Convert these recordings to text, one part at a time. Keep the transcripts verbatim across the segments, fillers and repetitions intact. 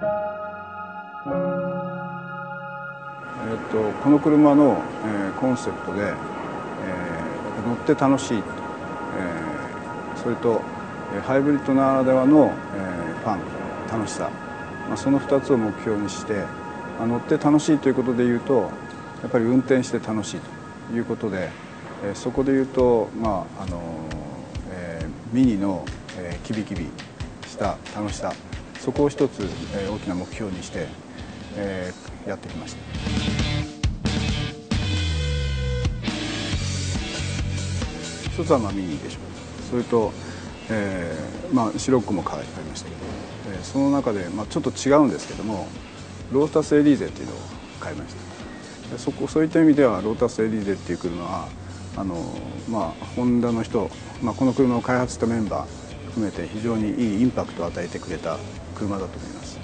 えっと、この車の、えー、コンセプトで、えー、乗って楽しい、えー、それとハイブリッドならではの、えー、ファン楽しさ、まあ、そのふたつを目標にして、まあ、乗って楽しいということでいうとやっぱり運転して楽しいということで、えー、そこでいうと、まああのえー、ミニの、えー、キビキビした楽しさ、そこを一つ、えー、大きな目標にして、えー、やってきました。一つはまあミニでしょう。それと、えーまあ、シロックも買いましたけど、えー、その中で、まあ、ちょっと違うんですけどもロータスエリーゼっていうのを買いました。そこそういった意味ではロータスエリーゼっていう車はあの、まあ、ホンダの人、まあ、この車を開発したメンバー含めて非常にいいインパクトを与えてくれた車だと思います。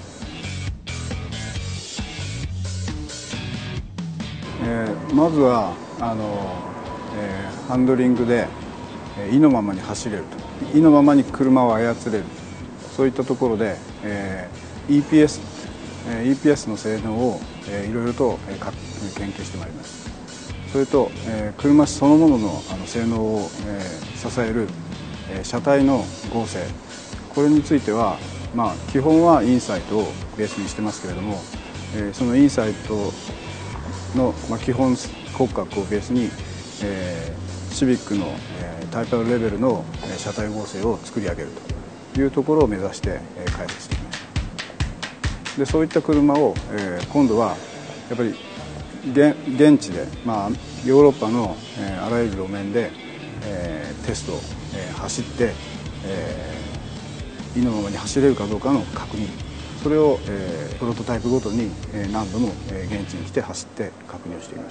えー、まずはあの、えー、ハンドリングで意のままに走れると、意のままに車を操れる、そういったところで、えー、イーピーエス、えー、イーピーエス の性能を、えー、いろいろと、えー、研究してまいります。それと、えー、車そのものの、あの性能を、えー、支える、えー、車体の剛性、これについては、まあ、基本はインサイトをベースにしてますけれども、えー、そのインサイトの、まあ、基本骨格をベースに、えー、シビックの、えー、タイプレベルの、えー、車体剛性を作り上げるというところを目指して、えー、開発してきました。でそういった車を、えー、今度はやっぱり現, 現地で、まあ、ヨーロッパの、えー、あらゆる路面で、えー、テストを、えー、走って、えー、意のままに走れるかどうかの確認、それを、えー、プロトタイプごとに、えー、何度も、えー、現地に来て走って確認をしています。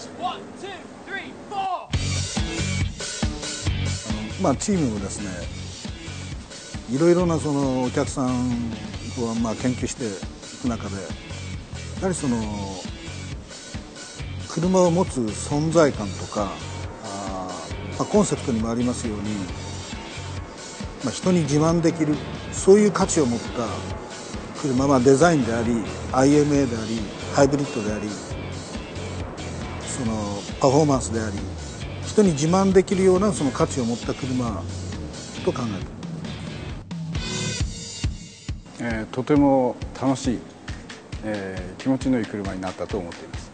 まあ、チームもですね、いろいろなそのお客さんをまあ研究していく中で、やはりその車を持つ存在感とか、あ、まあ、コンセプトにもありますように、まあ、人に自慢できる、そういう価値を持った車はデザインであり アイエムエー でありハイブリッドであり、そのパフォーマンスであり、人に自慢できるようなその価値を持った車と考えている。 えー、とても楽しい、えー、気持ちのいい車になったと思っています。